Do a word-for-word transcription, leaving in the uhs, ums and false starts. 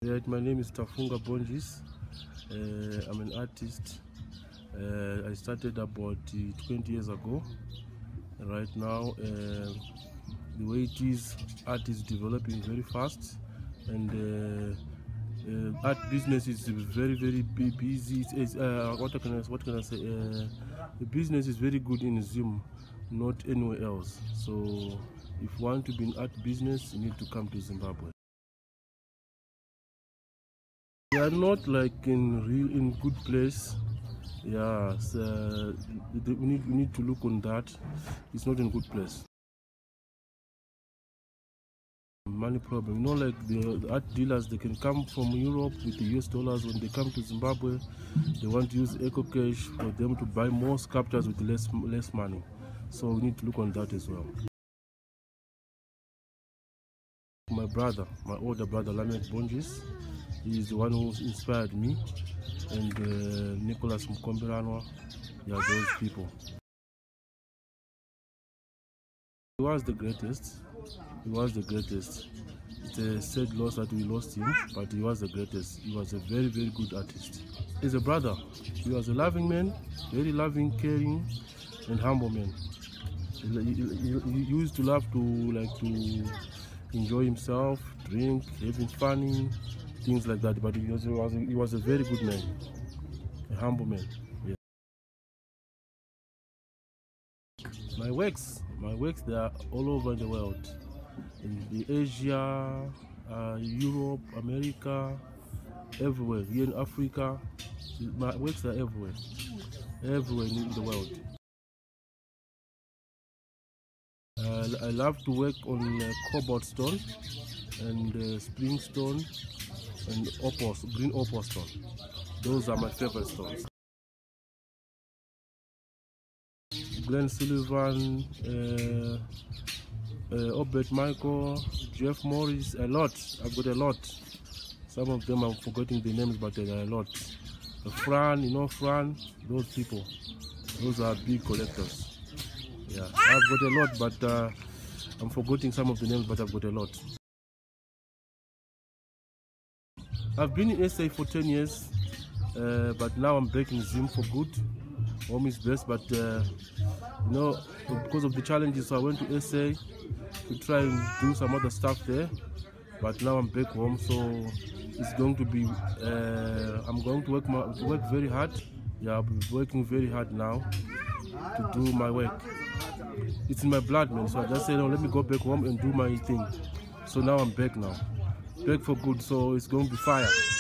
Yeah, my name is Tafunga Bonjis. Uh, I'm an artist. Uh, I started about uh, twenty years ago. Right now, uh, the way it is, art is developing very fast, and uh, uh, art business is very, very busy. It's, uh, what can I, what can I say? Uh, the business is very good in Zim, not anywhere else. So, if you want to be in art business, you need to come to Zimbabwe. They are not like in real in good place. Yeah, so we need we need to look on that. It's not in good place. Money problem. You know, like the, the art dealers, they can come from Europe with the U S dollars. When they come to Zimbabwe, they want to use Eco Cash for them to buy more sculptures with less less money. So we need to look on that as well. My brother, my older brother, Lamek Bonjis, he is the one who inspired me, and uh, Nicholas Mkomberanwa, yeah, those people. He was the greatest. He was the greatest. It's a sad loss that we lost him, but he was the greatest. He was a very, very good artist. He's a brother. He was a loving man, very loving, caring, and humble man. He, he, he used to love to like to enjoy himself, drink, having fun, things like that. But he was, he was, he was a very good man, a humble man. Yeah. My works, my works, they are all over the world, in the Asia, uh, Europe, America, everywhere. Here in Africa, my works are everywhere, everywhere in the world. Uh, I love to work on uh, cobalt stone and uh, spring stone and opal, green opal stone. Those are my favorite stones. Glenn Sullivan, uh, uh, Obert Michael, Jeff Morris, a lot. I've got a lot. Some of them I'm forgetting the names, but there are a lot. Uh, Fran, you know Fran, those people, those are big collectors. Yeah, I've got a lot, but uh, I'm forgetting some of the names, but I've got a lot. I've been in S A for ten years, uh, but now I'm back in Zim for good. Home is best, but uh, you know, because of the challenges, so I went to S A to try and do some other stuff there. But now I'm back home, so it's going to be. Uh, I'm going to work my, work very hard. Yeah, I'll be working very hard now to do my work. It's in my blood, man. So I just said, no, let me go back home and do my thing. So now I'm back now, back for good. So it's going to be fire.